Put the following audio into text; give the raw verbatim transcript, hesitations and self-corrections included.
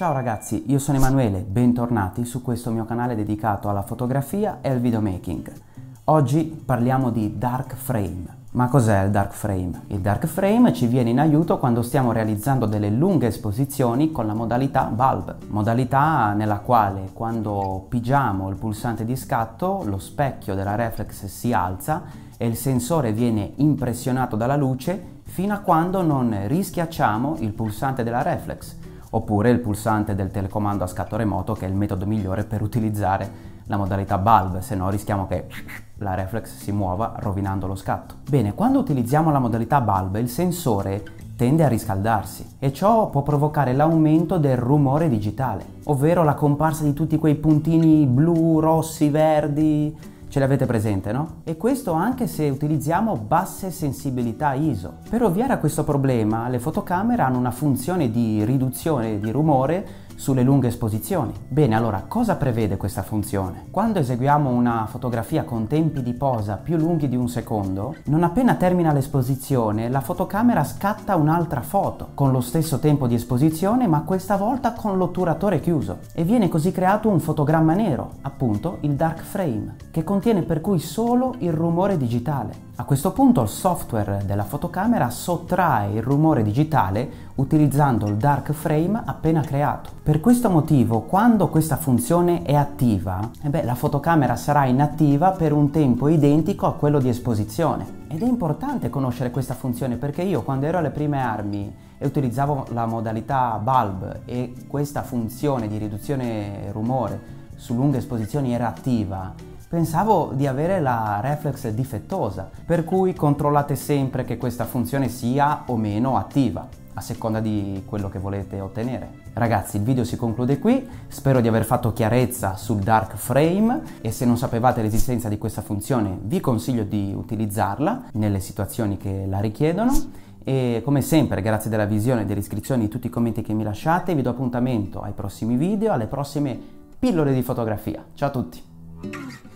Ciao ragazzi, io sono Emanuele, bentornati su questo mio canale dedicato alla fotografia e al videomaking. Oggi parliamo di dark frame. Ma cos'è il dark frame? Il dark frame ci viene in aiuto quando stiamo realizzando delle lunghe esposizioni con la modalità bulb, modalità nella quale quando pigiamo il pulsante di scatto lo specchio della reflex si alza e il sensore viene impressionato dalla luce fino a quando non rischiacciamo il pulsante della reflex, oppure il pulsante del telecomando a scatto remoto, che è il metodo migliore per utilizzare la modalità bulb, se no rischiamo che la reflex si muova rovinando lo scatto. Bene, quando utilizziamo la modalità bulb il sensore tende a riscaldarsi e ciò può provocare l'aumento del rumore digitale, ovvero la comparsa di tutti quei puntini blu, rossi, verdi. Ce l'avete presente, no? E questo anche se utilizziamo basse sensibilità I S O. Per ovviare a questo problema, le fotocamere hanno una funzione di riduzione di rumore sulle lunghe esposizioni. Bene, allora cosa prevede questa funzione? Quando eseguiamo una fotografia con tempi di posa più lunghi di un secondo, non appena termina l'esposizione, la fotocamera scatta un'altra foto con lo stesso tempo di esposizione, ma questa volta con l'otturatore chiuso, e viene così creato un fotogramma nero, appunto il dark frame, che contiene per cui solo il rumore digitale. A questo punto il software della fotocamera sottrae il rumore digitale utilizzando il dark frame appena creato. Per questo motivo, quando questa funzione è attiva, eh beh, la fotocamera sarà inattiva per un tempo identico a quello di esposizione. Ed è importante conoscere questa funzione perché io, quando ero alle prime armi e utilizzavo la modalità bulb e questa funzione di riduzione rumore su lunghe esposizioni era attiva, pensavo di avere la reflex difettosa, per cui controllate sempre che questa funzione sia o meno attiva, a seconda di quello che volete ottenere. Ragazzi, il video si conclude qui, spero di aver fatto chiarezza sul dark frame e se non sapevate l'esistenza di questa funzione vi consiglio di utilizzarla nelle situazioni che la richiedono. E come sempre, grazie della visione e dell'iscrizione di tutti i commenti che mi lasciate, vi do appuntamento ai prossimi video, alle prossime pillole di fotografia. Ciao a tutti!